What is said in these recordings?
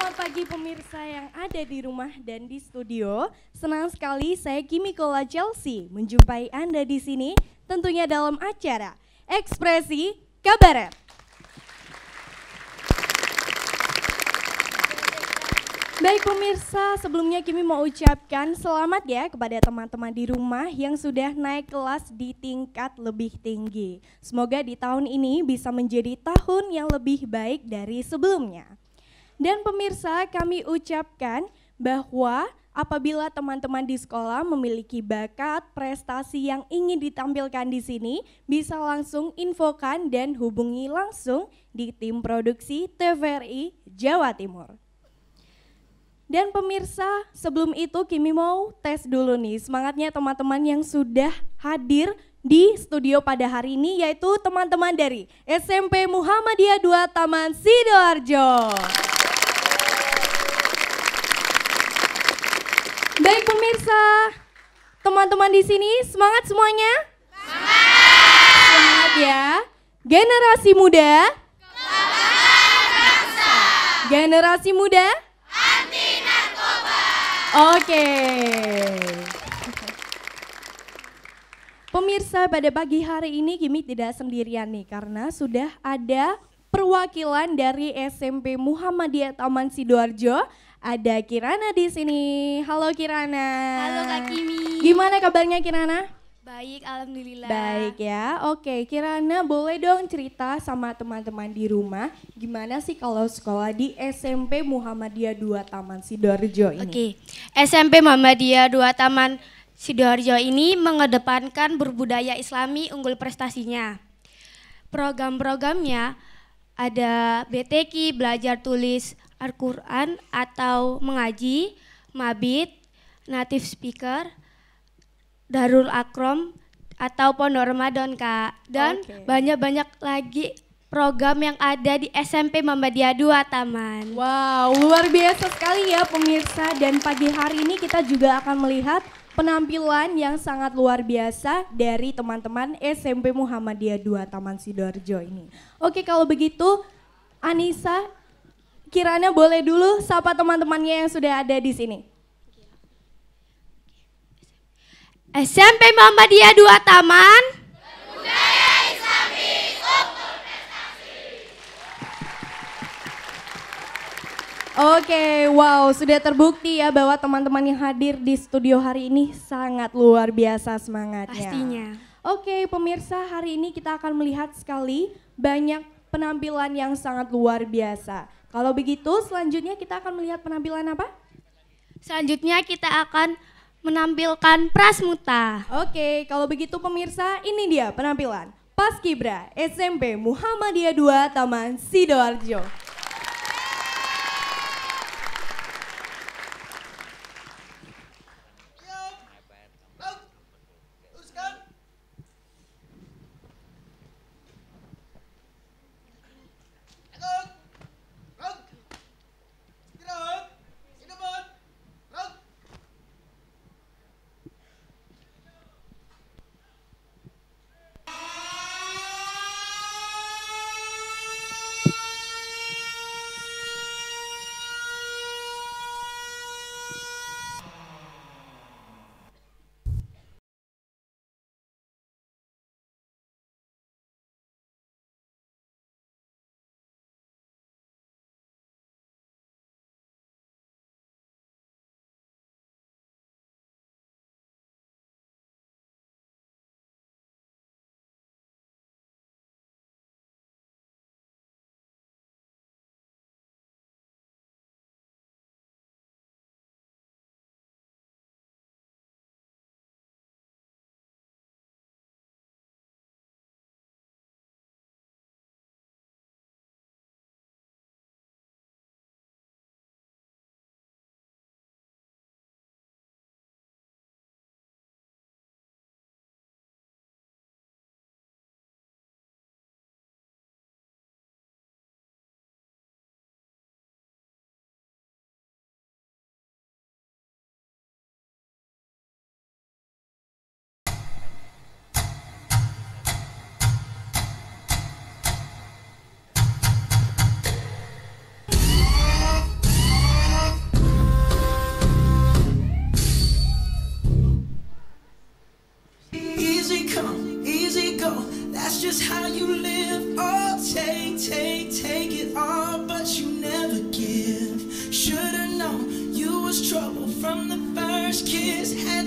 Selamat pagi pemirsa yang ada di rumah dan di studio. Senang sekali saya Kimikola Chelsea menjumpai Anda di sini, tentunya dalam acara Ekspresi Kabaret. Baik pemirsa, sebelumnya Kimi mau ucapkan selamat ya kepada teman-teman di rumah yang sudah naik kelas di tingkat lebih tinggi. Semoga di tahun ini bisa menjadi tahun yang lebih baik dari sebelumnya. Dan pemirsa, kami ucapkan bahwa apabila teman-teman di sekolah memiliki bakat, prestasi yang ingin ditampilkan di sini, bisa langsung infokan dan hubungi langsung di tim produksi TVRI Jawa Timur. Dan pemirsa, sebelum itu Kimi mau tes dulu nih semangatnya teman-teman yang sudah hadir di studio pada hari ini, yaitu teman-teman dari SMP Muhammadiyah 2 Taman Sidoarjo. Baik pemirsa, teman-teman di sini semangat semuanya? Semangat! Semangat ya. Generasi muda. Generasi muda. Anti narkoba. Oke. Pemirsa, pada pagi hari ini Kimi tidak sendirian nih karena sudah ada perwakilan dari SMP Muhammadiyah Taman Sidoarjo. Ada Kirana di sini. Halo Kirana. Halo Kak Kimi. Gimana kabarnya Kirana? Baik, alhamdulillah. Baik ya. Oke, Kirana boleh dong cerita sama teman-teman di rumah gimana sih kalau sekolah di SMP Muhammadiyah 2 Taman Sidoarjo ini? Oke. SMP Muhammadiyah 2 Taman Sidoarjo ini mengedepankan berbudaya Islami unggul prestasinya. Program-programnya ada BTQ, belajar tulis Al-Quran atau mengaji, mabit, native speaker, Darul Akrom atau Pondok Ramadan Kak. Dan banyak-banyak lagi program yang ada di SMP Muhammadiyah 2 Taman. Wow, luar biasa sekali ya pemirsa, dan pagi hari ini kita juga akan melihat penampilan yang sangat luar biasa dari teman-teman SMP Muhammadiyah 2 Taman Sidoarjo ini. Oke, kalau begitu Anissa, Kirana boleh dulu sapa teman-temannya yang sudah ada di sini. SMP Muhammadiyah 2 Taman. Budaya Islami unggul prestasi. Oke, wow, sudah terbukti ya bahwa teman-teman yang hadir di studio hari ini sangat luar biasa semangatnya. Pastinya. Oke, pemirsa, hari ini kita akan melihat sekali banyak penampilan yang sangat luar biasa. Kalau begitu, selanjutnya kita akan melihat penampilan apa? Selanjutnya kita akan menampilkan Prasmuta. Oke, kalau begitu pemirsa, ini dia penampilan Paskibra SMP Muhammadiyah 2 Taman Sidoarjo.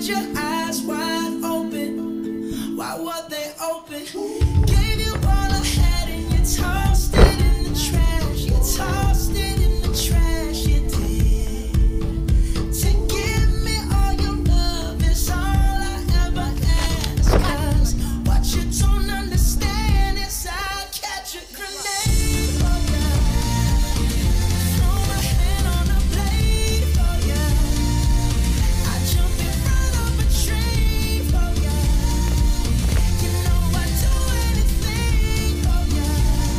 your eyes wide open. Why were they open? Gave you all I had and you tossed it in the trash. You tossed it in the trash, you did. To give me all your love is all I ever ask. 'Cause what you don't understand is I'll catch a grenade for ya. Throw my hand on a blade for ya. I jump in front of a train for ya. You know I'd do anything for ya.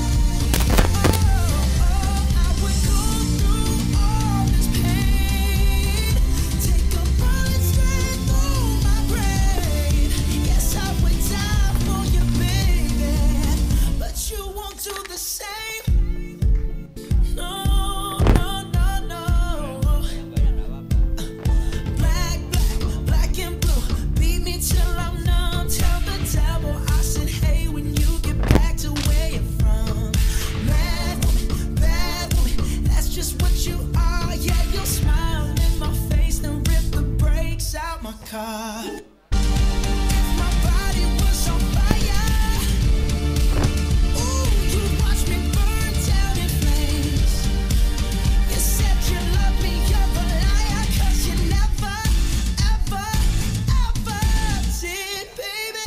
Oh, I would go through all this pain. Take a bullet straight through my brain. Yes, I would die for you, baby. But you won't do the same. No, no, no, no. Black and blue. Beat me till I'm numb. Tell the devil I said, hey, when you get back to where you're from. Bad woman, that's just what you are. Yeah, you'll smile in my face, then rip the brakes out my car. If my body was on fire, ooh, you'd watch me burn down in flames. You said you love me, you're a liar, 'cause you never, ever, ever did, baby.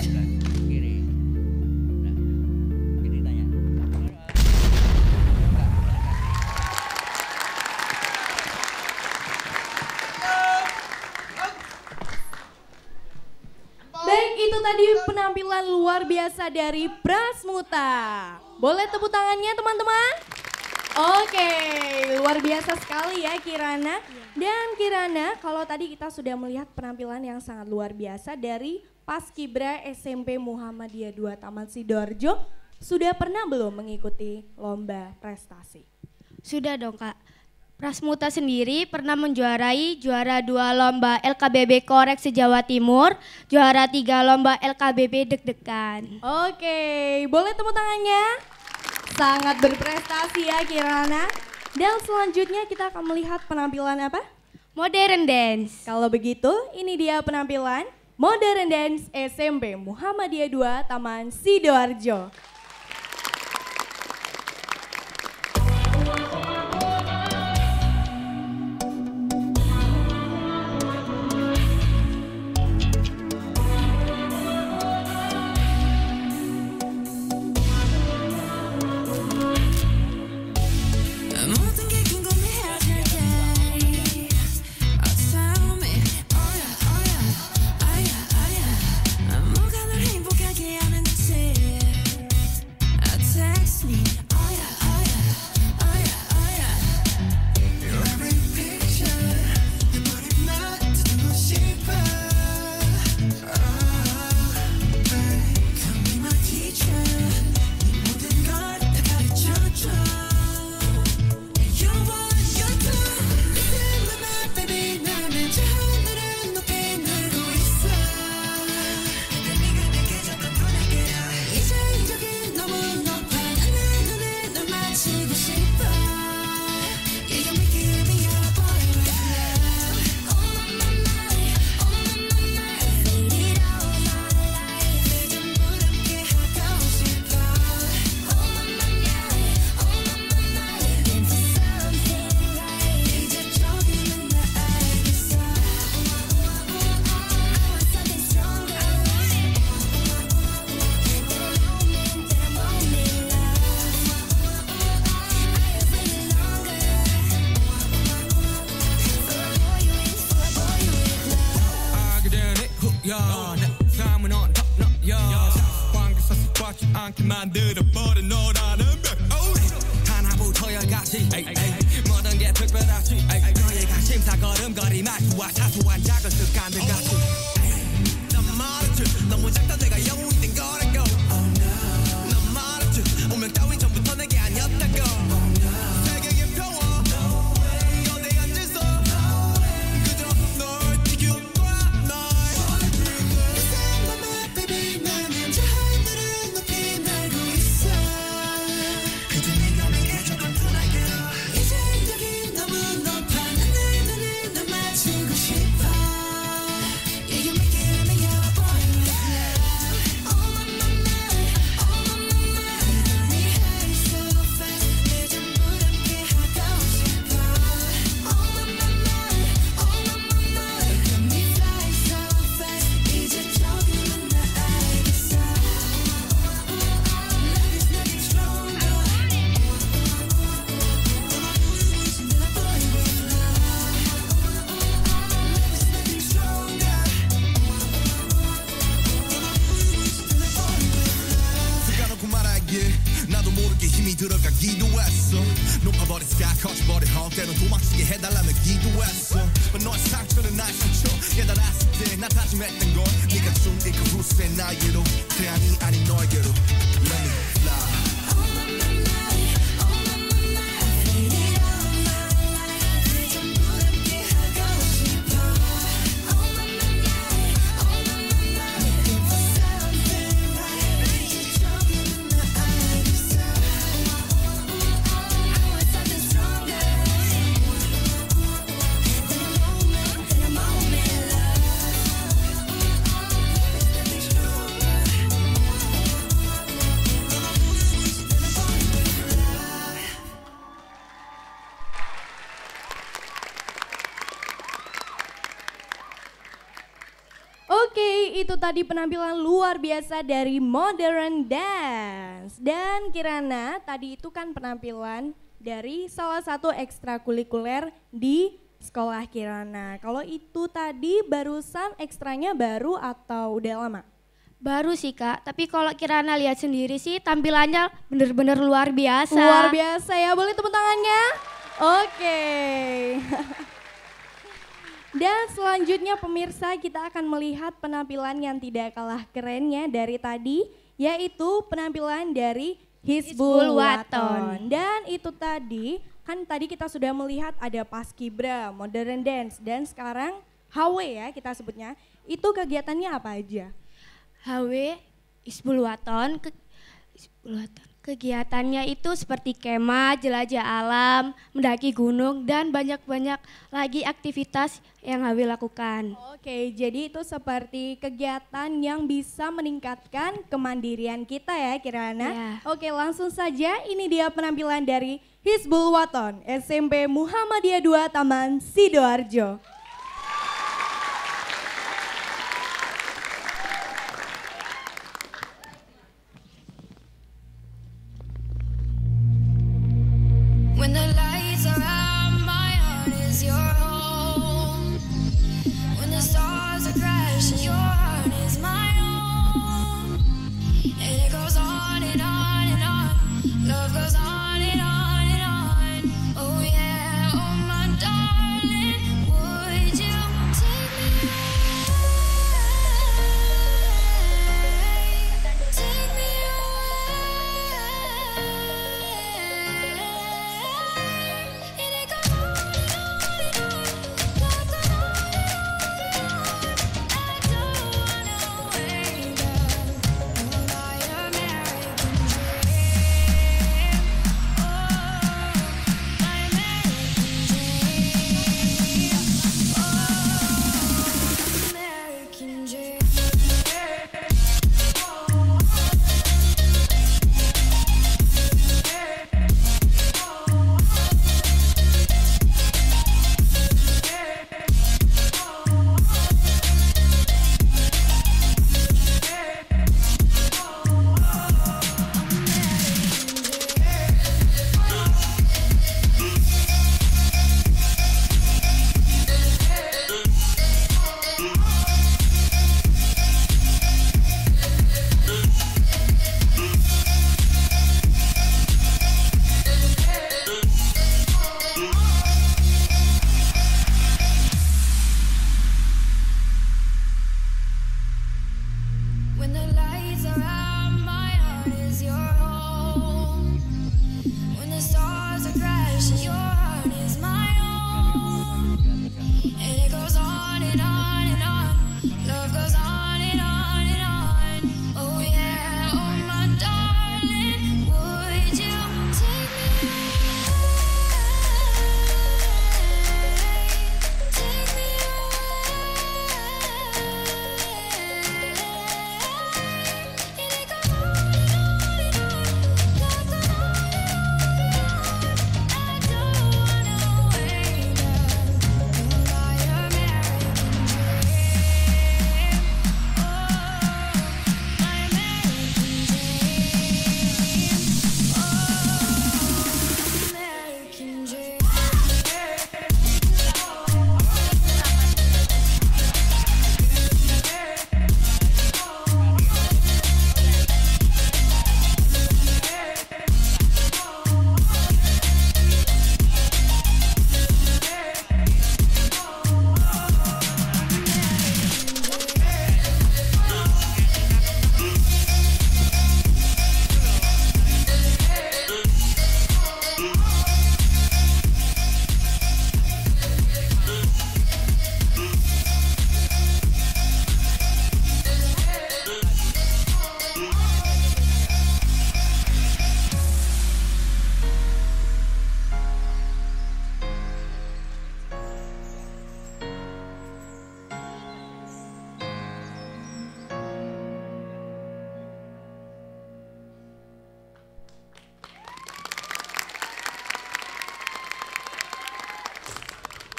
Baik, itu tadi penampilan luar biasa dari Prasmuta. Boleh tepuk tangannya teman-teman? Oke, luar biasa sekali ya Kirana. Dan Kirana, kalau tadi kita sudah melihat penampilan yang sangat luar biasa dari Paskibra SMP Muhammadiyah 2 Taman Sidoarjo, sudah pernah belum mengikuti lomba prestasi? Sudah dong Kak. Prasmuta sendiri pernah menjuarai juara 2 lomba LKBB Korek se-Jawa Timur, juara 3 lomba LKBB Deg-Degan. Oke, boleh tepuk tangannya? Sangat berprestasi ya Kirana. Dan selanjutnya kita akan melihat penampilan apa? Modern Dance. Kalau begitu, ini dia penampilan Modern Dance SMP Muhammadiyah 2 Taman Sidoarjo. 모든 게 궁금해질 때 tell me, oh yeah, 뭐가 널 행복하게 하는지 text me, oh yeah, your every picture 내 머리만 듣고 싶어. Come be my teacher, 네 모든 걸 다 가르쳐줘. You're one, you're two. Listen to my baby, 나는 저 하늘을 높이 날고 있어. 근데 네가 내게 전부터 내게라. 이상적인 너무 높아. 난 내 눈에 널 맞추고 싶어. Yeah, you're making me your boy with love. Oh my mind, faded all my life. 내 전부 함께 하고 싶어. Oh my mind, into something right. 이제 조금은 나 알겠어. Something stronger. 그대는 후야 내 삶은 on top 너야 관계사 습관치 않게 만들어버린 너라는 별 하나부터 열까지 모든 게 특별하지 너의 관심사 걸음걸이 말투와 사소한 작은 습관들 같이 난 말했지 너무 작다 내가 영웅이 된 거라고 난 말했지 운명 따윈 전부터 내게 아니었다고 세계의 평화 너내 앉아서 그저 널 지킬 거야 날 Listen to my baby, 나는 저 하늘을 높이 날고 있어. 그저 네가 내게 전부터 내게라. 이상적인 너무 높아. 난 내 눈에 널 맞추고 싶어. Yeah, you're 해달라며 기도했어 But 너의 상처는 나의 상처 깨달았을 때 나 다짐했던 건 네가 준 이 그 후세 나에게로 태양이 아닌 너에게로 Let me fly Oke, itu tadi penampilan luar biasa dari Modern Dance. Dan Kirana, tadi itu kan penampilan dari salah satu ekstrakurikuler di sekolah Kirana. Kalau itu tadi barusan ekstranya baru atau udah lama? Baru sih Kak, tapi kalau Kirana lihat sendiri sih tampilannya bener-bener luar biasa. Luar biasa ya, boleh tepuk tangannya? Oke. Dan selanjutnya pemirsa kita akan melihat penampilan yang tidak kalah kerennya dari tadi, yaitu penampilan dari Hizbul Waton. Dan itu tadi, kan tadi kita sudah melihat ada Paskibra, Modern Dance, dan sekarang HW ya kita sebutnya. Itu kegiatannya apa aja? HW Hizbul Waton, kegiatannya itu seperti kemah, jelajah alam, mendaki gunung, dan banyak-banyak lagi aktivitas yang HW lakukan. Oke, jadi itu seperti kegiatan yang bisa meningkatkan kemandirian kita ya Kirana. Ya. Oke, langsung saja ini dia penampilan dari Hizbul Waton, SMP Muhammadiyah 2 Taman Sidoarjo. When the lights are out, my heart is your home. When the stars are crashing, your heart is my own. And it goes on and on and on. Love goes on and on and on. Oh yeah, oh my darling, would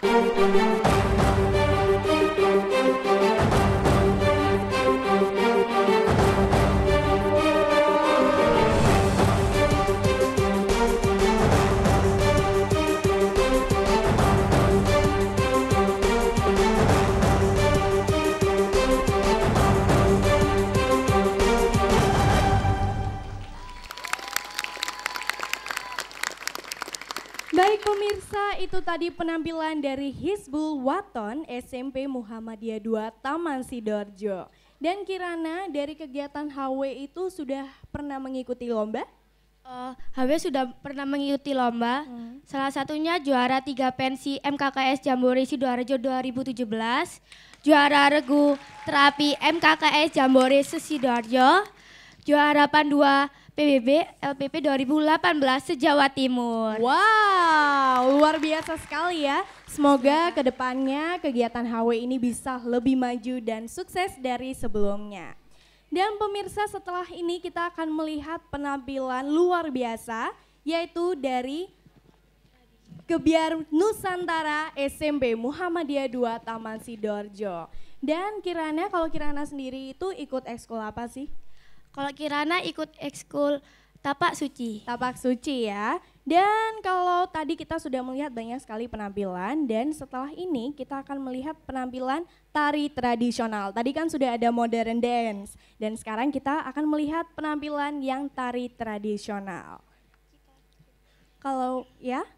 Baik pemirsa, itu tadi penampilan dari Hizbul Waton SMP Muhammadiyah 2 Taman Sidoarjo. Dan Kirana dari kegiatan HW itu sudah pernah mengikuti lomba? HW sudah pernah mengikuti lomba. Salah satunya juara 3 pensi MKKS Jambore Sidoarjo 2017, juara regu terapi MKKS Jambore Sidoarjo, juara Pandua PBB LPP 2018 se-Jawa Timur. Wow, luar biasa sekali ya. Semoga kedepannya kegiatan HW ini bisa lebih maju dan sukses dari sebelumnya. Dan pemirsa, setelah ini kita akan melihat penampilan luar biasa, yaitu dari Gebyar Nusantara SMP Muhammadiyah 2 Taman Sidoarjo. Dan Kirana, kalau Kirana sendiri itu ikut ekskul apa sih? Kalau Kirana ikut ekskul Tapak Suci. Tapak Suci ya. Dan kalau tadi kita sudah melihat banyak sekali penampilan, dan setelah ini kita akan melihat penampilan tari tradisional. Tadi kan sudah ada modern dance, dan sekarang kita akan melihat penampilan yang tari tradisional. Kalau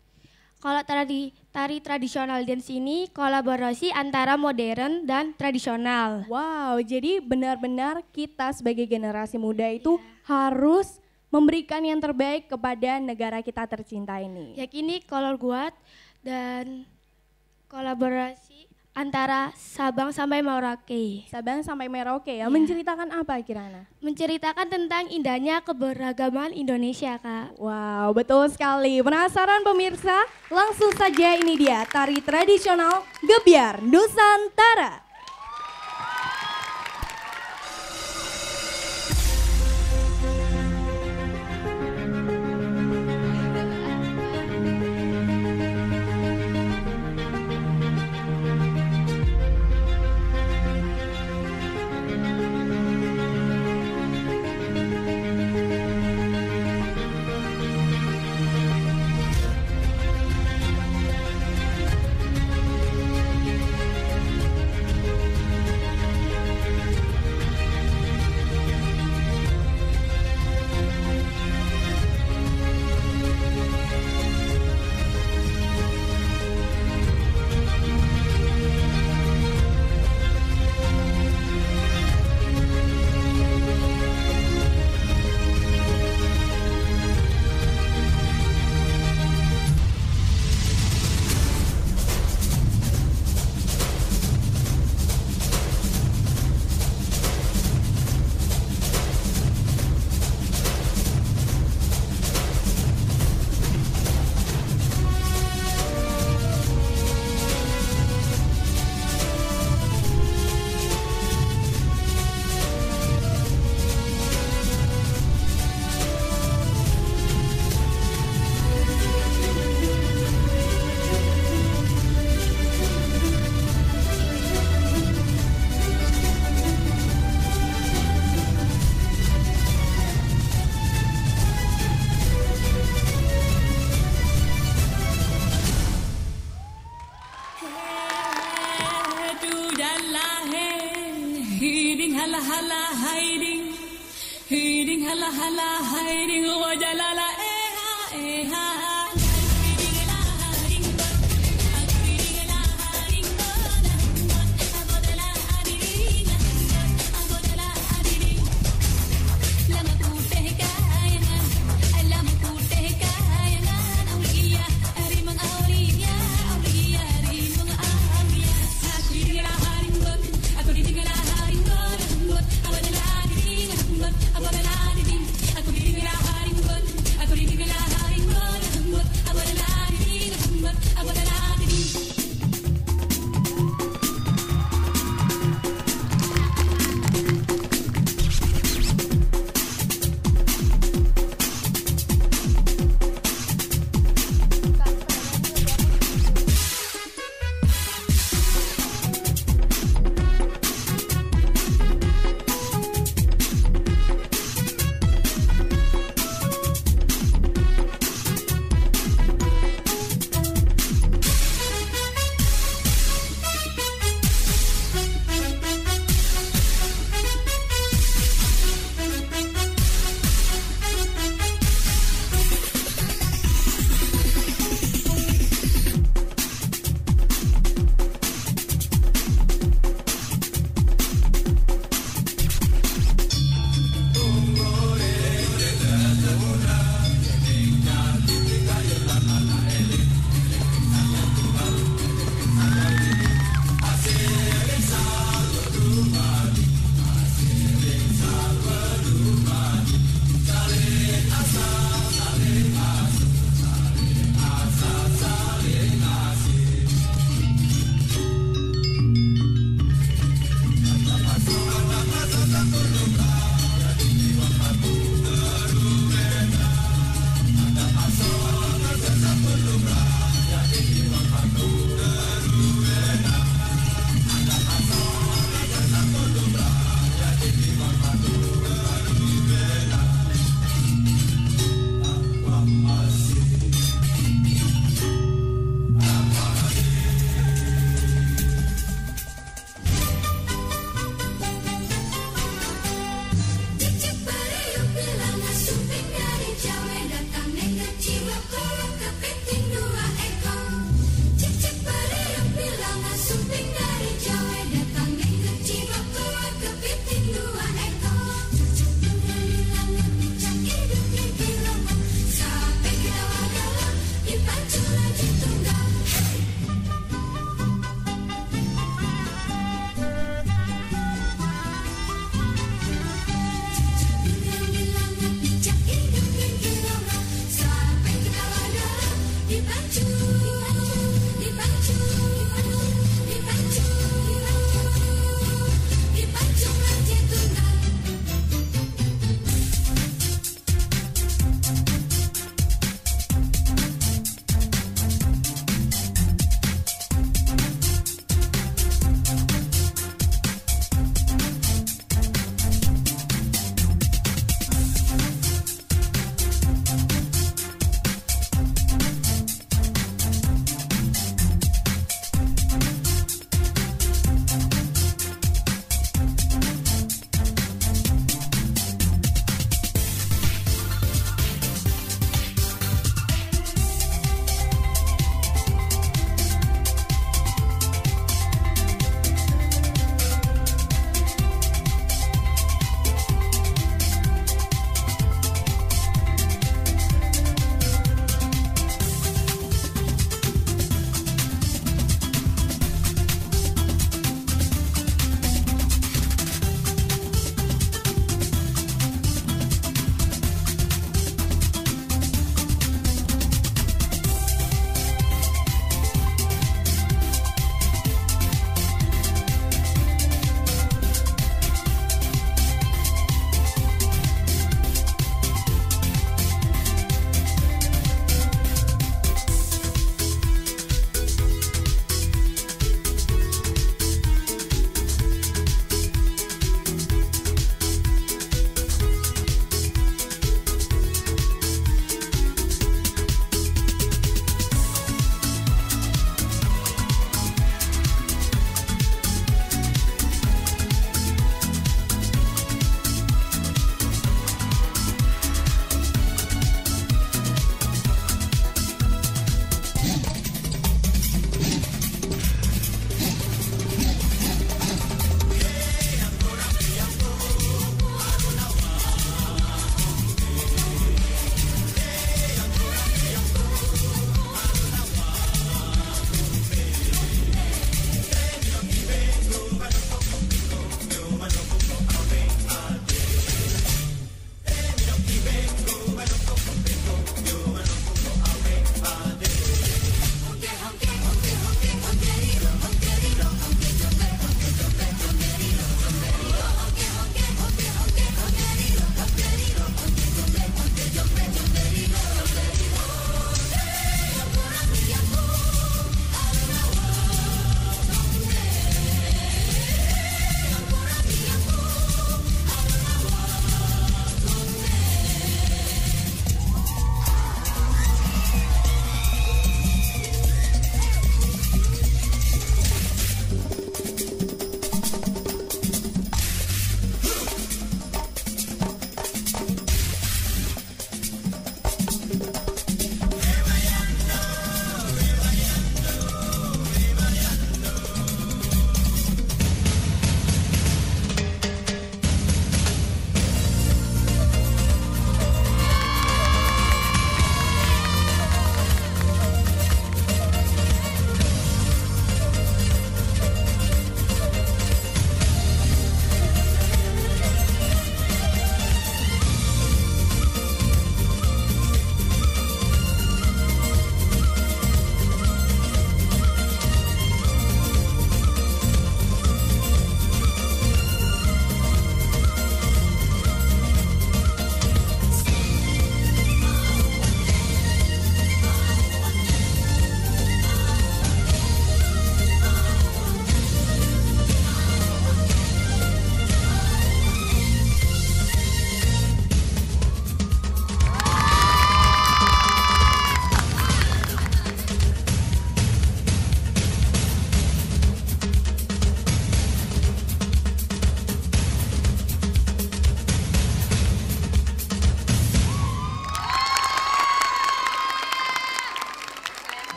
tari tradisional dance ini kolaborasi antara modern dan tradisional. Wow, jadi benar-benar kita sebagai generasi muda itu harus memberikan yang terbaik kepada negara kita tercinta ini. Yakini kolor guat dan kolaborasi antara Sabang sampai Merauke. Sabang sampai Merauke ya. Iya. Menceritakan apa Kirana? Menceritakan tentang indahnya keberagaman Indonesia, Kak. Wow, betul sekali. Penasaran pemirsa? Langsung saja ini dia tari tradisional Gebyar Nusantara. Aku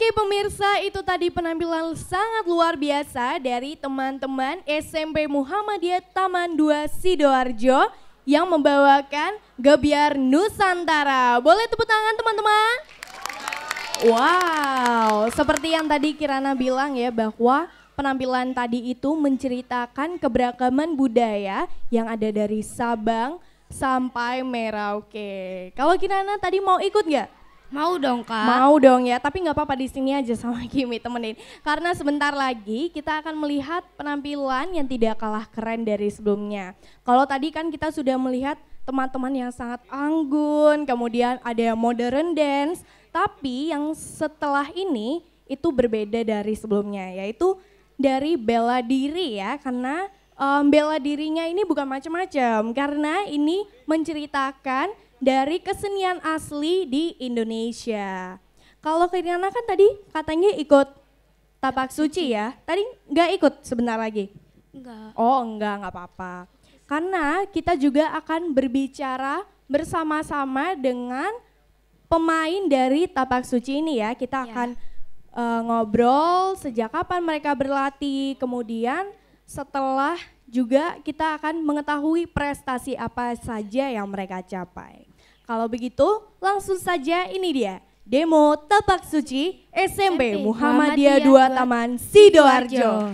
Oke pemirsa, itu tadi penampilan sangat luar biasa dari teman-teman SMP Muhammadiyah Taman 2 Sidoarjo yang membawakan Gebyar Nusantara. Boleh tepuk tangan teman-teman? Wow, seperti yang tadi Kirana bilang ya, bahwa penampilan tadi itu menceritakan keberagaman budaya yang ada dari Sabang sampai Merauke. Kalau Kirana tadi mau ikut nggak? Mau dong Kak. Mau dong ya, tapi nggak apa-apa, di sini aja sama Kimi temenin. Karena sebentar lagi kita akan melihat penampilan yang tidak kalah keren dari sebelumnya. Kalau tadi kan kita sudah melihat teman-teman yang sangat anggun, kemudian ada modern dance, tapi yang setelah ini itu berbeda dari sebelumnya, yaitu dari bela diri ya, karena bela dirinya ini bukan macam-macam, karena ini menceritakan dari kesenian asli di Indonesia. Kalau Kirana kan tadi katanya ikut tapak suci ya, tadi nggak ikut sebentar lagi? Enggak. Oh nggak apa-apa. Karena kita juga akan berbicara bersama-sama dengan pemain dari tapak suci ini ya. Kita akan ngobrol sejak kapan mereka berlatih, kemudian setelah juga kita akan mengetahui prestasi apa saja yang mereka capai. Kalau begitu langsung saja ini dia demo tapak suci SMP Muhammadiyah 2 Taman Sidoarjo.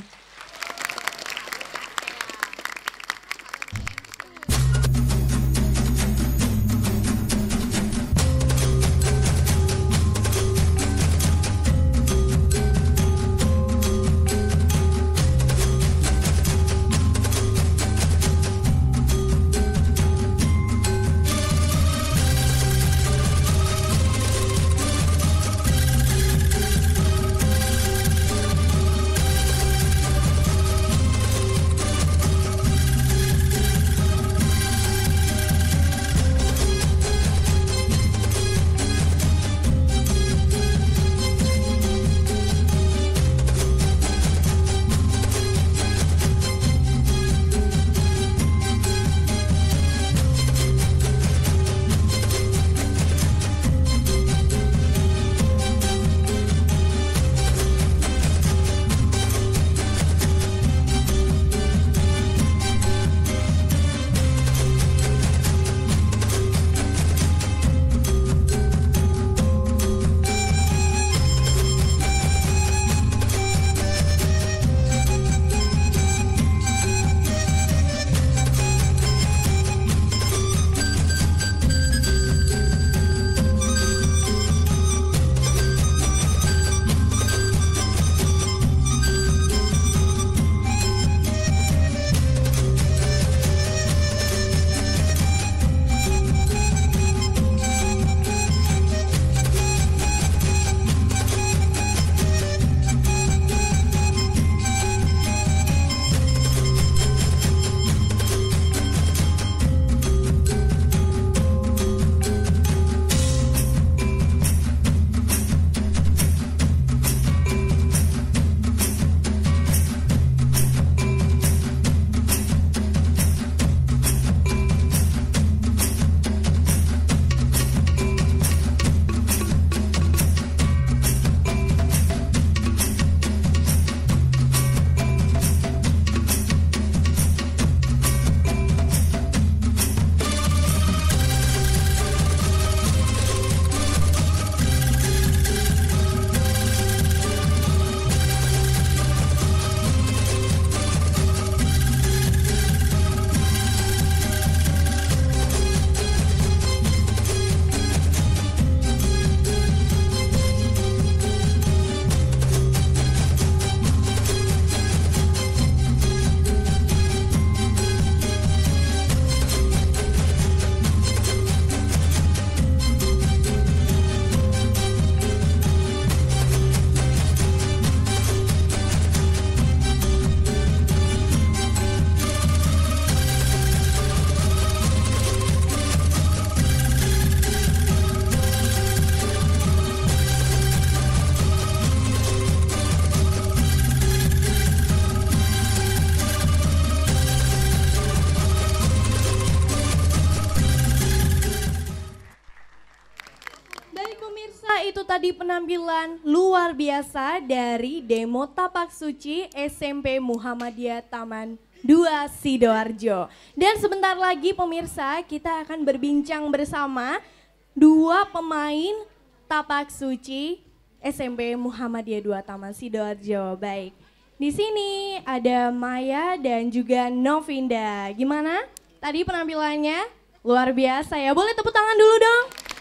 itu tadi penampilan luar biasa dari demo Tapak Suci SMP Muhammadiyah Taman 2 Sidoarjo. Dan sebentar lagi pemirsa kita akan berbincang bersama dua pemain Tapak Suci SMP Muhammadiyah 2 Taman Sidoarjo. Baik, di sini ada Maya dan juga Novinda. Gimana? Tadi penampilannya luar biasa ya. Boleh tepuk tangan dulu dong?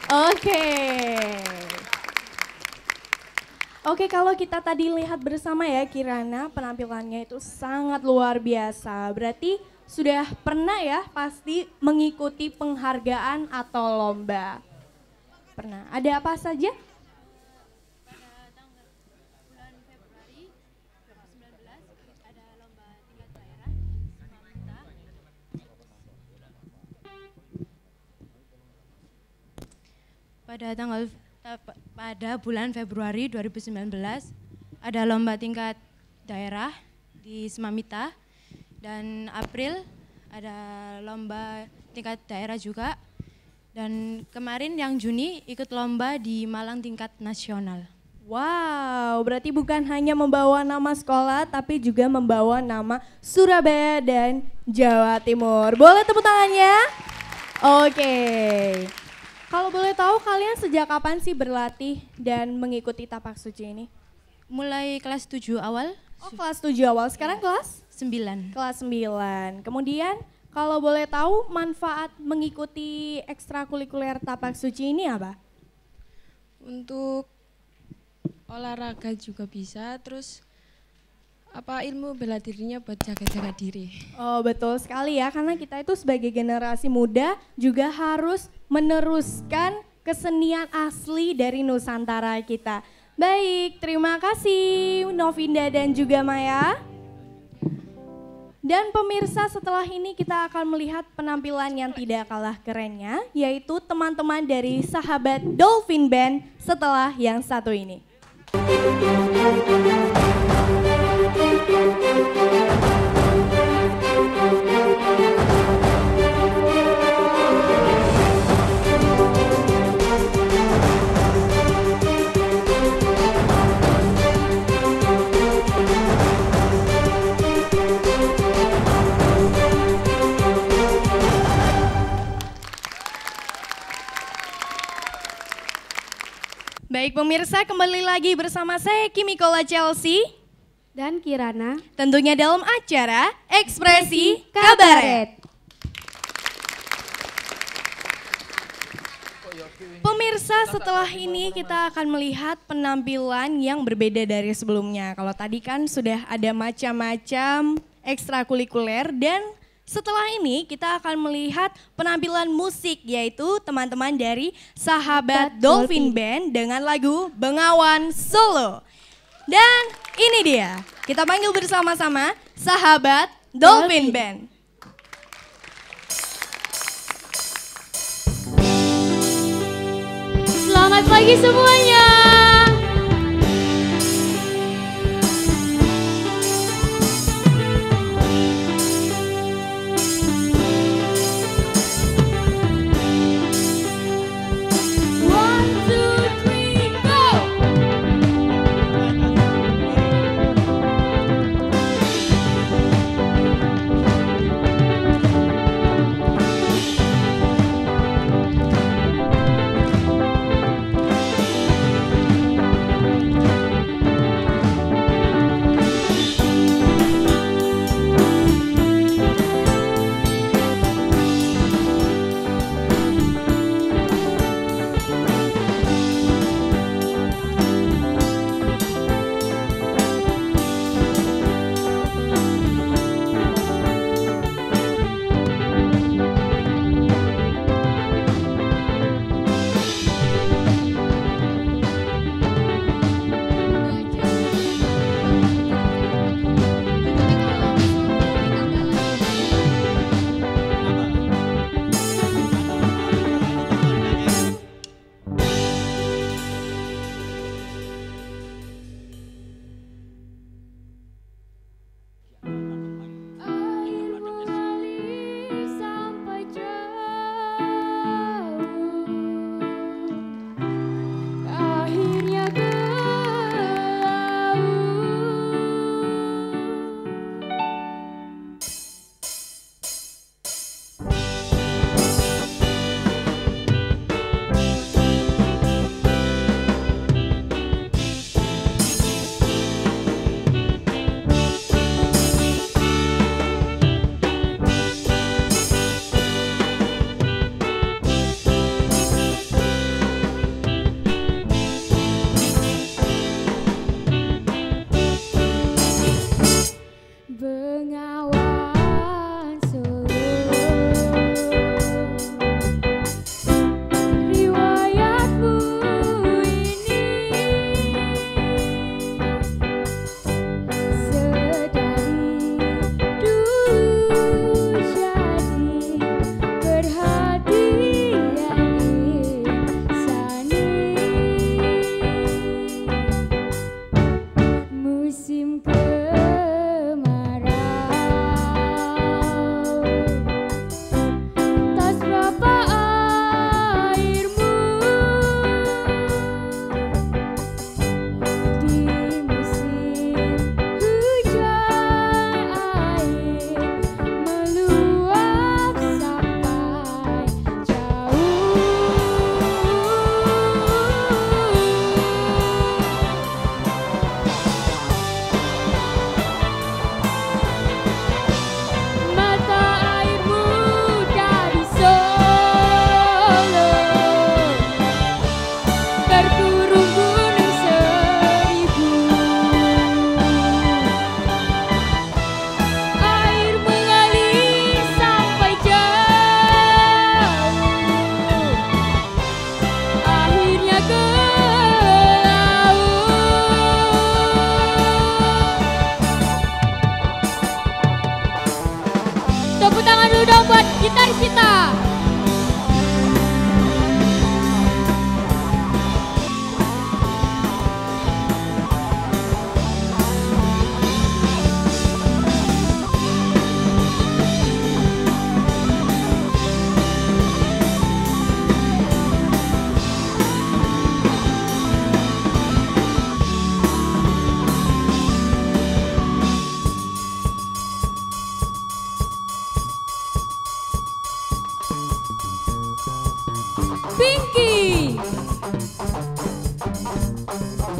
Oke, kalau kita tadi lihat bersama ya Kirana, penampilannya itu sangat luar biasa. Berarti sudah pernah ya pasti mengikuti penghargaan atau lomba. Pernah. Ada apa saja? Pada bulan Februari 2019 ada lomba tingkat daerah di Semamita, dan April ada lomba tingkat daerah juga, dan kemarin yang Juni ikut lomba di Malang tingkat nasional. Wow, berarti bukan hanya membawa nama sekolah tapi juga membawa nama Surabaya dan Jawa Timur. Boleh tepuk tangannya? Oke. Kalau boleh tahu kalian sejak kapan sih berlatih dan mengikuti Tapak Suci ini? Mulai kelas 7 awal. Oh, kelas 7 awal. Sekarang kelas? 9. Kelas 9. Kemudian kalau boleh tahu manfaat mengikuti ekstrakurikuler Tapak Suci ini apa? Untuk olahraga juga bisa, terus ilmu bela dirinya buat jaga-jaga diri. Oh, betul sekali ya, karena kita itu sebagai generasi muda juga harus meneruskan kesenian asli dari Nusantara kita. Baik, terima kasih Novinda dan juga Maya. Dan pemirsa, setelah ini kita akan melihat penampilan yang tidak kalah kerennya, yaitu teman-teman dari sahabat Dolphin Band setelah yang satu ini. Baik pemirsa, kembali lagi bersama saya Kimikola Chelsea Dan Kirana. tentunya dalam acara Ekspresi Kabaret. Pemirsa, setelah ini kita akan melihat penampilan yang berbeda dari sebelumnya. Kalau tadi kan sudah ada macam-macam ekstrakurikuler, dan setelah ini kita akan melihat penampilan musik, yaitu teman-teman dari sahabat Dolphin Band dengan lagu Bengawan Solo. Dan ini dia, kita panggil bersama-sama sahabat Dolphin Band. Selamat pagi semuanya. One, two, three, go.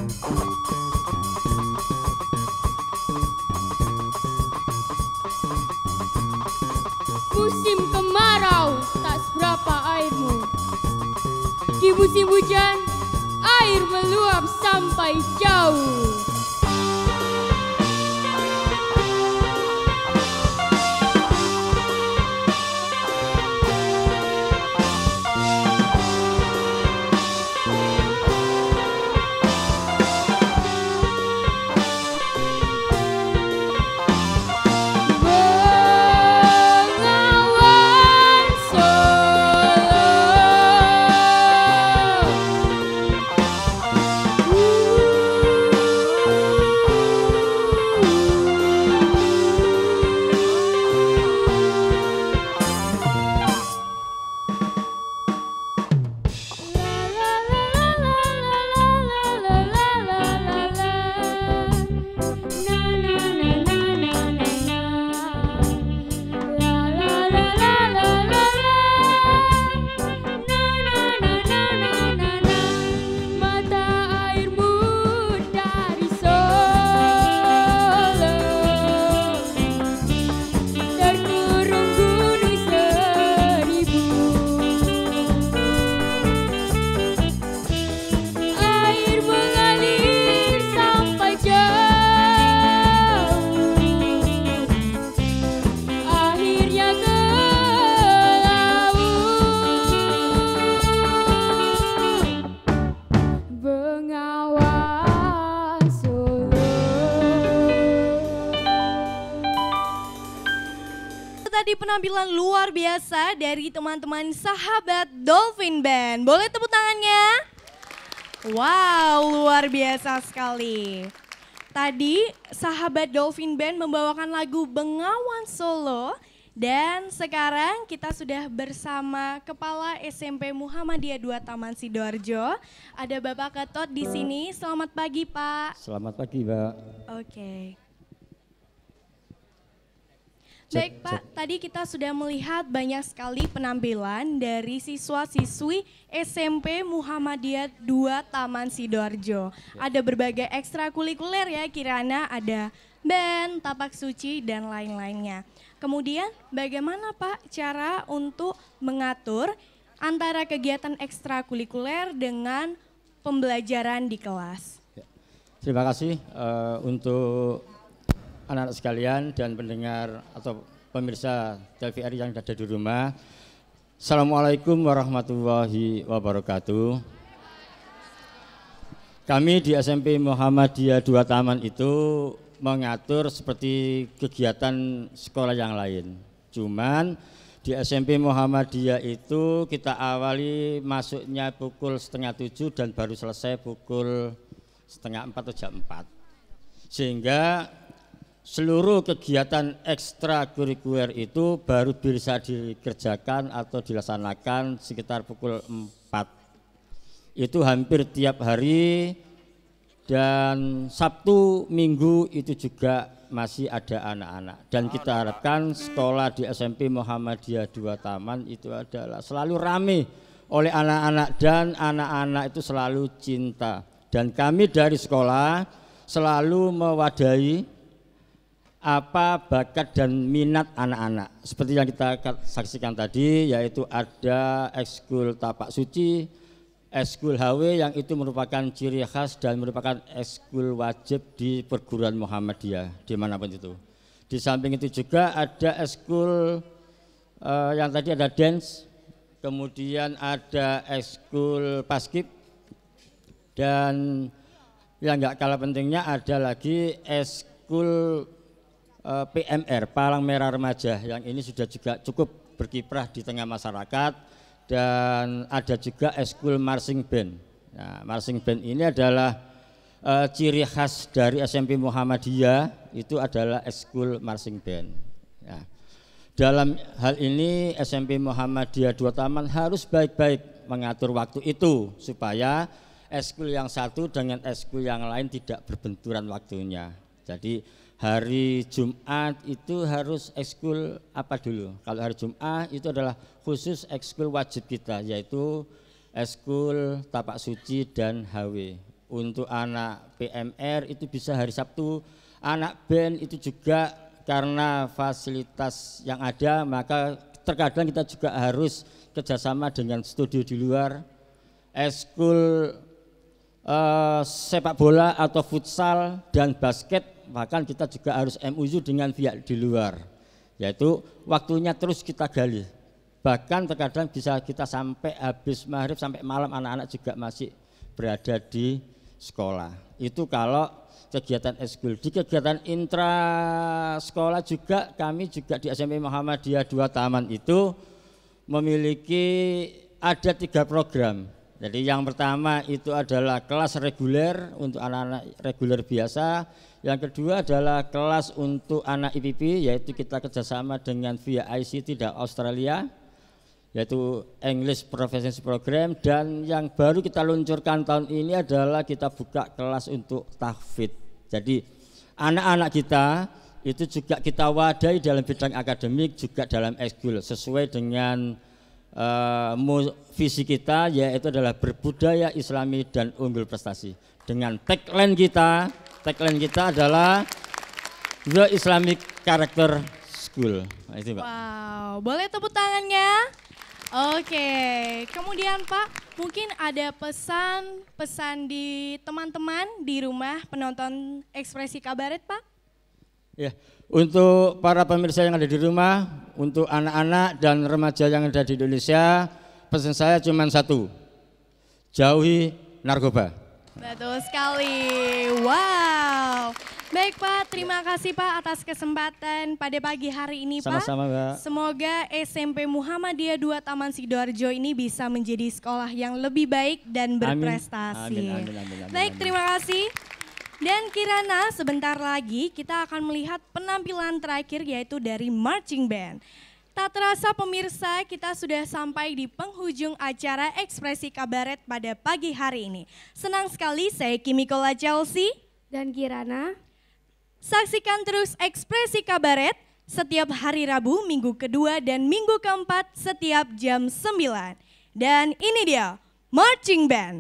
Musim kemarau tak seberapa airmu. Di musim hujan air meluap sampai jauh. Bengawan Solo. Mata airmu dari Solo terkurung gunung seribu. Air mengalir sampai jauh, akhirnya ke laut. Bengawan Solo. Tadi penampilan luar biasa dari teman-teman sahabat Dolphin Band. Boleh tepuk tangannya? Wow, luar biasa sekali. Tadi sahabat Dolphin Band membawakan lagu Bengawan Solo. Dan sekarang kita sudah bersama Kepala SMP Muhammadiyah 2 Taman Sidoarjo. Ada Bapak Ketot di sini. Selamat pagi, Pak. Selamat pagi, Mbak. Oke. Baik Pak, tadi kita sudah melihat banyak sekali penampilan dari siswa-siswi SMP Muhammadiyah 2 Taman Sidoarjo. Ada berbagai ekstrakurikuler ya Kirana, ada band, tapak suci, dan lain-lainnya. Kemudian bagaimana Pak cara untuk mengatur antara kegiatan ekstrakurikuler dengan pembelajaran di kelas? Terima kasih untuk anak-anak sekalian dan pendengar atau pemirsa TVRI yang ada di rumah. Assalamualaikum warahmatullahi wabarakatuh. Kami di SMP Muhammadiyah 2 Taman itu mengatur seperti kegiatan sekolah yang lain. Cuman di SMP Muhammadiyah itu kita awali masuknya pukul 6:30 dan baru selesai pukul 3:30 atau jam 4. Sehingga seluruh kegiatan ekstrakurikuler itu baru bisa dikerjakan atau dilaksanakan sekitar pukul 4. Itu hampir tiap hari, dan Sabtu Minggu itu juga masih ada anak-anak. Dan kita harapkan sekolah di SMP Muhammadiyah 2 Taman itu adalah selalu ramai oleh anak-anak, dan anak-anak itu selalu cinta. Dan kami dari sekolah selalu mewadahi apa bakat dan minat anak-anak. Seperti yang kita saksikan tadi, yaitu ada ekskul tapak suci, ekskul HW yang itu merupakan ciri khas dan merupakan ekskul wajib di perguruan Muhammadiyah dimanapun itu. Di samping itu juga ada ekskul yang tadi ada dance, kemudian ada ekskul paskib, dan yang nggak kalah pentingnya ada lagi ekskul PMR, Palang Merah Remaja, yang ini sudah juga cukup berkiprah di tengah masyarakat. Dan ada juga ekskul marching band. Nah, marching band ini adalah ciri khas dari SMP Muhammadiyah, itu adalah ekskul marching band. Ya. Dalam hal ini SMP Muhammadiyah 2 Taman harus baik-baik mengatur waktu itu supaya ekskul yang satu dengan ekskul yang lain tidak berbenturan waktunya. Jadi hari Jumat itu harus ekskul apa dulu? Kalau hari Jumat itu adalah khusus ekskul wajib kita, yaitu ekskul tapak suci dan HW. Untuk anak PMR itu bisa hari Sabtu, anak band itu juga karena fasilitas yang ada maka terkadang kita juga harus kerjasama dengan studio di luar, eskul sepak bola atau futsal dan basket, bahkan kita juga harus MUU dengan pihak di luar, yaitu waktunya terus kita gali. Bahkan terkadang bisa kita sampai habis maghrib sampai malam anak-anak juga masih berada di sekolah. Itu kalau kegiatan eskul. Di kegiatan intra sekolah juga kami juga di SMP Muhammadiyah 2 Taman itu memiliki ada 3 program. Jadi yang pertama itu adalah kelas reguler untuk anak-anak reguler biasa. Yang kedua adalah kelas untuk anak IPP, yaitu kita kerjasama dengan via ICT dan Australia, yaitu English Proficiency Program. Dan yang baru kita luncurkan tahun ini adalah kita buka kelas untuk tahfidz. Jadi anak-anak kita itu juga kita wadahi dalam bidang akademik juga dalam ekskul sesuai dengan visi kita, yaitu adalah berbudaya Islami dan unggul prestasi. Dengan tagline kita adalah The Islamic Character School. Nah, itu, Pak. Wow, boleh tepuk tangannya? Oke, kemudian Pak, mungkin ada pesan di teman-teman di rumah penonton Ekspresi Kabaret, Pak? Ya, untuk para pemirsa yang ada di rumah, untuk anak-anak dan remaja yang ada di Indonesia, pesan saya cuma satu, jauhi narkoba. Betul sekali, wow. Baik Pak, terima kasih Pak atas kesempatan pada pagi hari ini Pak. Sama-sama Mbak. Semoga SMP Muhammadiyah 2 Taman Sidoarjo ini bisa menjadi sekolah yang lebih baik dan berprestasi. Amin. Baik, terima kasih. Dan Kirana, sebentar lagi kita akan melihat penampilan terakhir yaitu dari Marching Band. Tak terasa pemirsa, kita sudah sampai di penghujung acara Ekspresi Kabaret pada pagi hari ini. Senang sekali, saya Kimikola Chelsea Dan Kirana. Saksikan terus Ekspresi Kabaret setiap hari Rabu, minggu kedua dan minggu keempat setiap jam 9. Dan ini dia, Marching Band.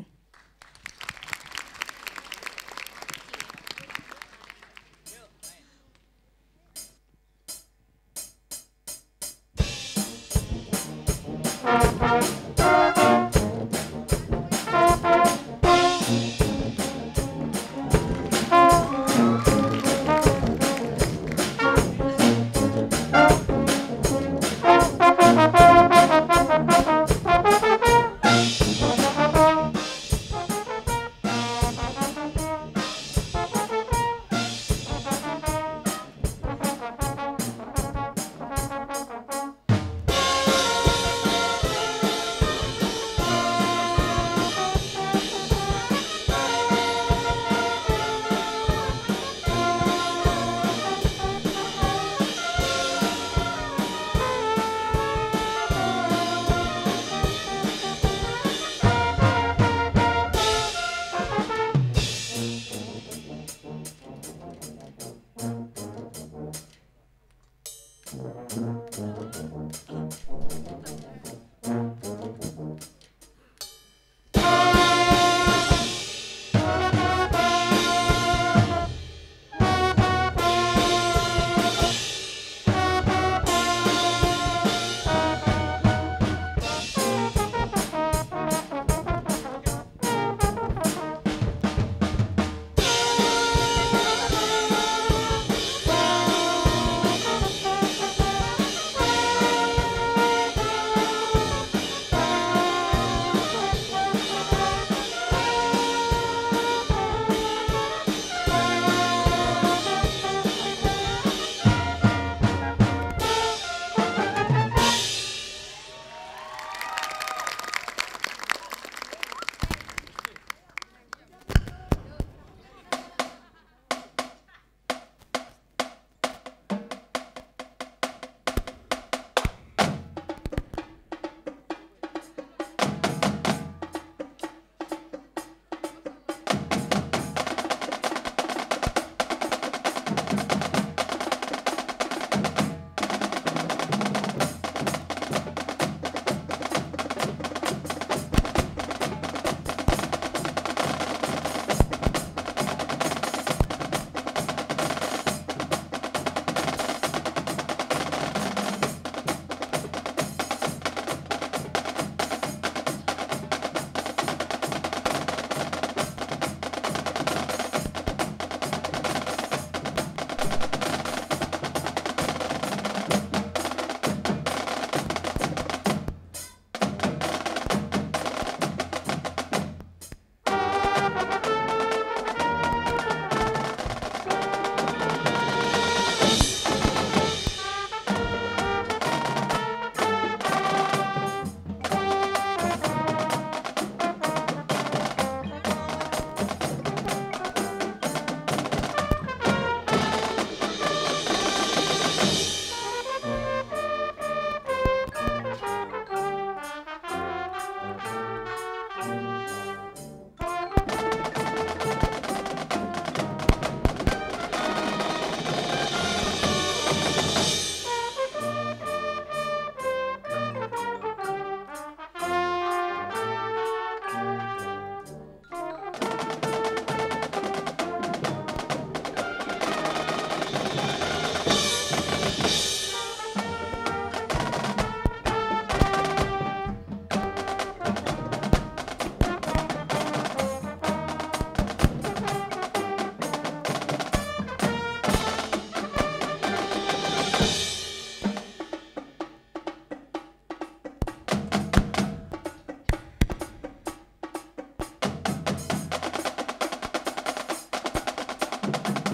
Thank